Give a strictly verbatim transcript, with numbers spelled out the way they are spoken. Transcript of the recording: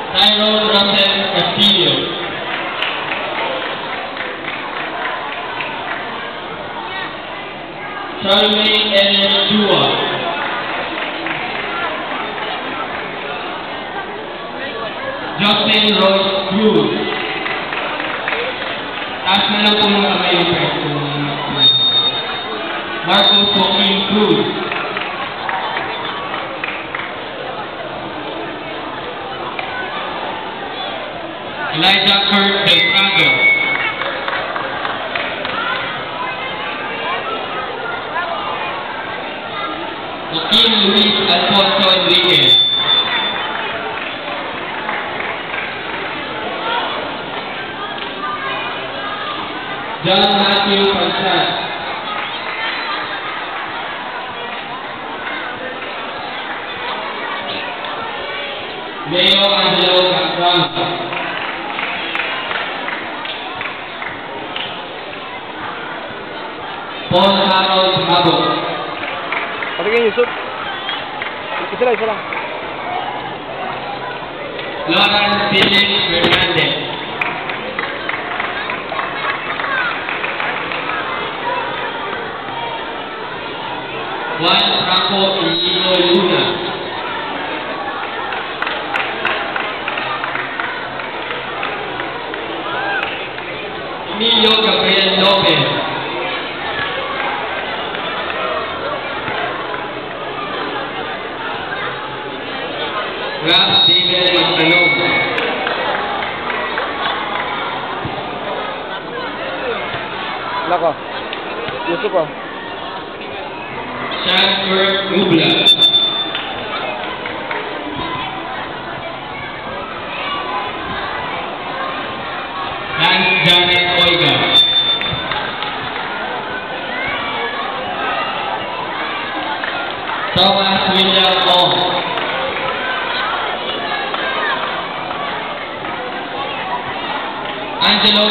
Tyrone Russell Castillo. Charlie Ellen Chua. Justin Royce Cruz. Taas na lang po ng kamay yung person. Marcos Joaquin Cruz. Elijah Kurt Beltrado. Joaquin Luis Alfonso Enriquez. John Matthew Pansat. Leo Angelo Castranza. Paul Harold Habo. Patingin Yusuf. Isa lang, isa lang. Lawrence Philip Fernandez. Juan Franco Iñigo Luna. Emilio Gabriel Lopez. Ralph David Montalong. Lako. Yusuf po. Sanford Nubla. Hans Janet Oiga. Thomas William Ong. Angelo